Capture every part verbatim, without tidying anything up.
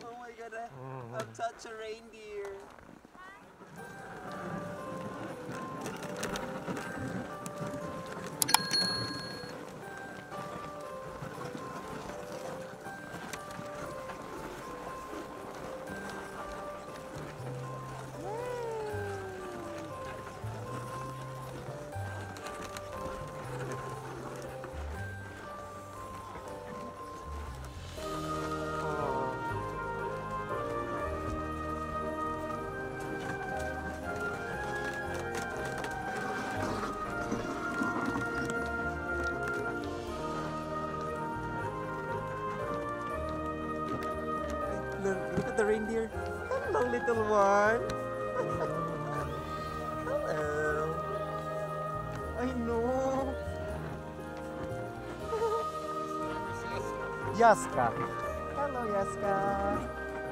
Oh my god, I- I've touched a reindeer. Look, look at the reindeer. Hello, little one. Hello. I know. Yaska. Hello, Yaska.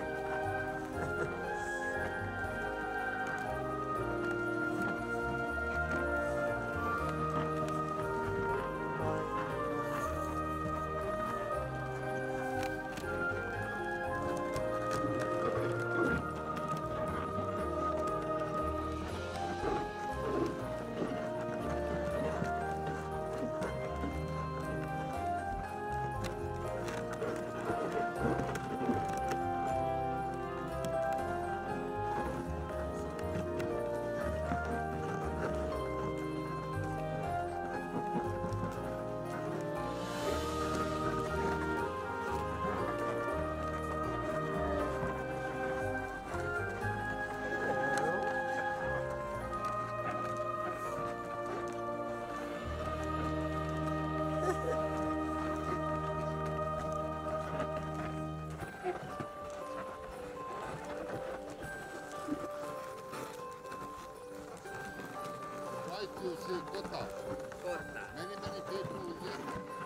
Right, you see Kota. Kota. Many, many people live.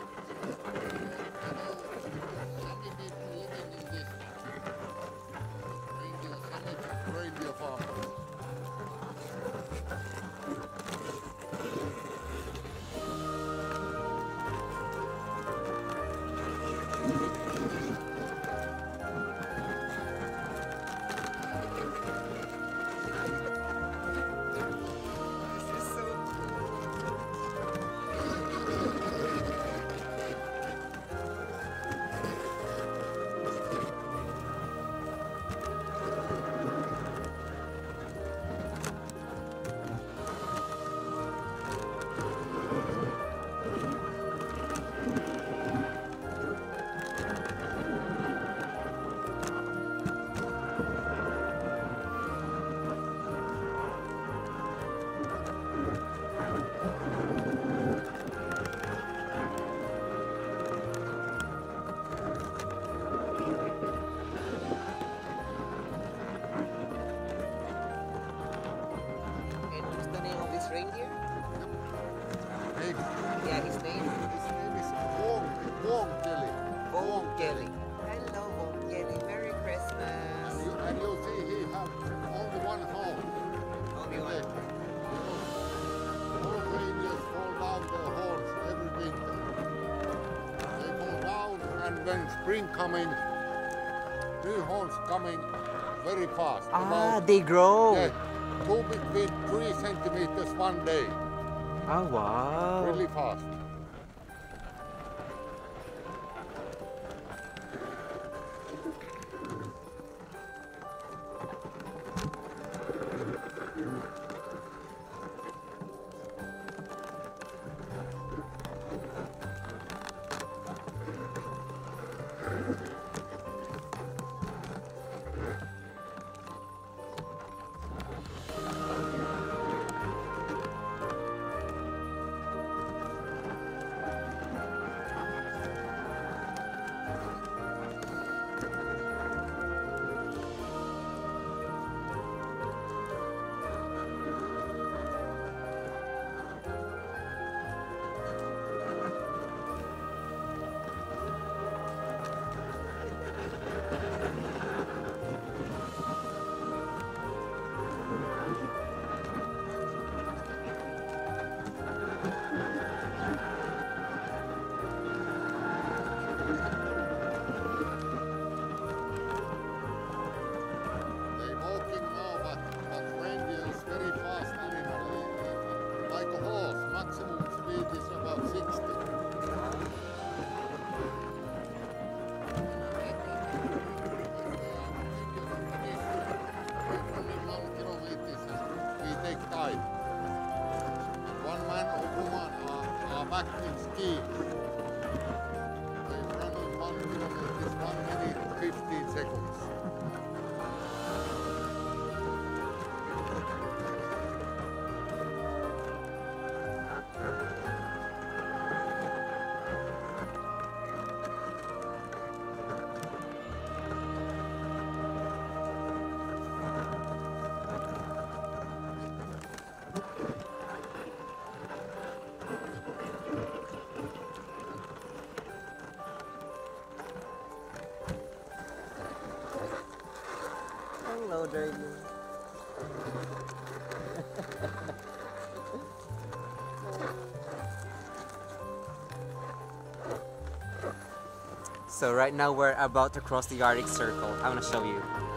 Many people living in this reindeer cemetery, reindeer farm. And what's the name of this reindeer? Name. Yeah, his name? His name is Wong, Wong Kelly. Wong Kelly. Hello, Wong Kelly. Merry Christmas. And you, and you see he has only one home. Only one. All reindeers fall down their horns every winter. They fall down, and when spring coming, new horns coming very fast. Ah, About, they grow. yeah, two between three centimeters one day. Oh, wow. Really fast. fifteen seconds. Hello, Dragon. So right now we're about to cross the Arctic Circle. I want to show you.